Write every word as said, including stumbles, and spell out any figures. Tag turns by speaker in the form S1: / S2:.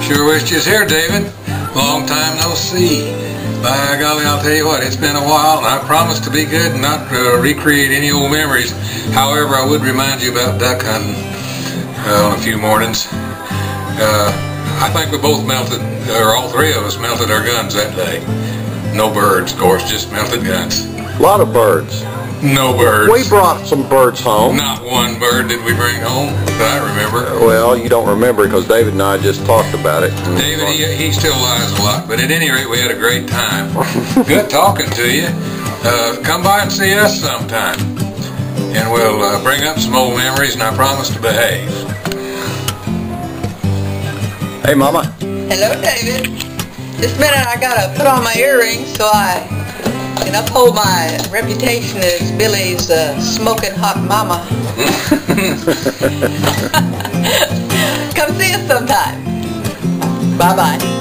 S1: Sure wish you was here, David. Long time no see. By golly, I'll tell you what, it's been a while, and I promise to be good and not uh, recreate any old memories. However, I would remind you about duck hunting uh, on a few mornings. Uh, I think we both melted, or all three of us melted our guns that day. No birds, of course, just melted guns.
S2: A lot of birds.
S1: No birds.
S2: We brought some birds home.
S1: Not one bird did we bring home that I remember.
S2: Well, you don't remember because David and I just talked about it.
S1: David, he, he still lies a lot, but at any rate, we had a great time. Good talking to you. Uh, come by and see us sometime, and we'll uh, bring up some old memories, and I promise to behave.
S2: Hey, Mama.
S3: Hello, David. This minute I gotta put on my earrings so I can uphold my reputation as Billy's uh, smoking hot mama. Come see us sometime. Bye-bye.